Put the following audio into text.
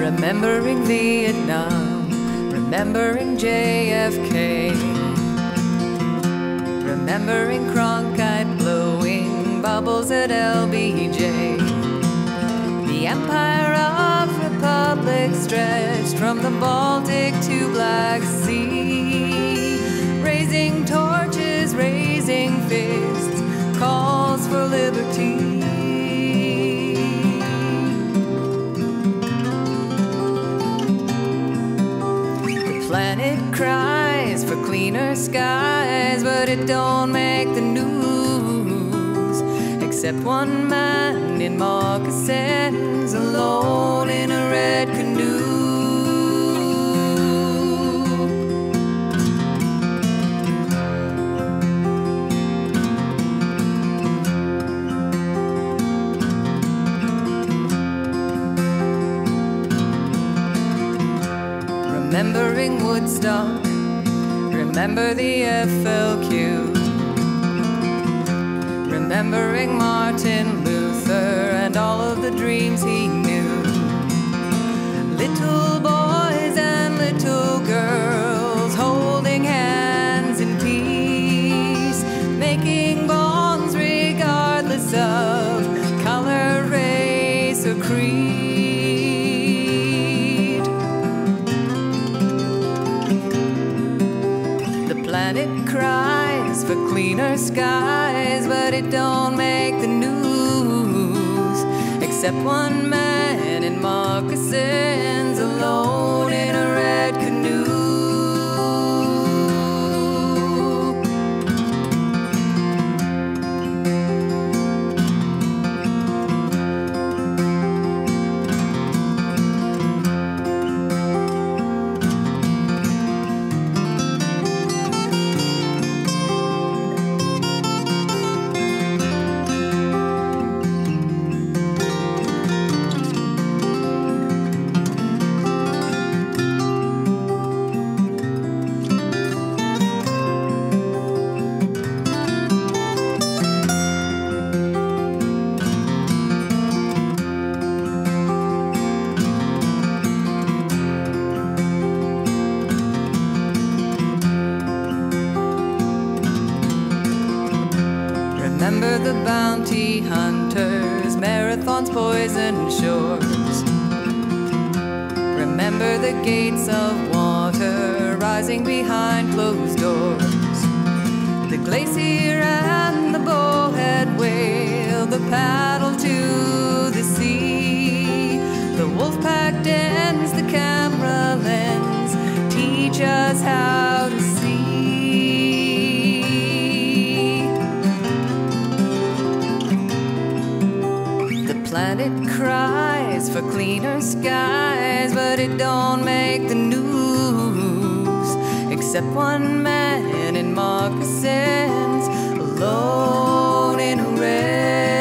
Remembering Vietnam, remembering JFK, remembering Cronkite blowing bubbles at LBJ. The empire of republics stretched from the Baltic to Black Sea, raising torches, raising fists, calls for liberty. The planet cries for cleaner skies, but it don't make the news, except one man in moccasins alone in a red canoe. Remembering Woodstock, remember the FLQ, remembering Martin Luther and all of the dreams he knew. Little boys and little girls holding hands in peace, making bonds regardless of color, race, or creed. The planet cries for cleaner skies, but it don't make the news, except one man in moccasins alone in a red canoe. Remember the bounty hunters, marathons, poison shores. Remember the gates of water rising behind closed doors. The glacier and the bowhead whale, the paddle to the sea. The wolf pack dens, the camera lens, teach us how to see. Planet cries for cleaner skies, but it don't make the news, except one man in moccasins alone in a red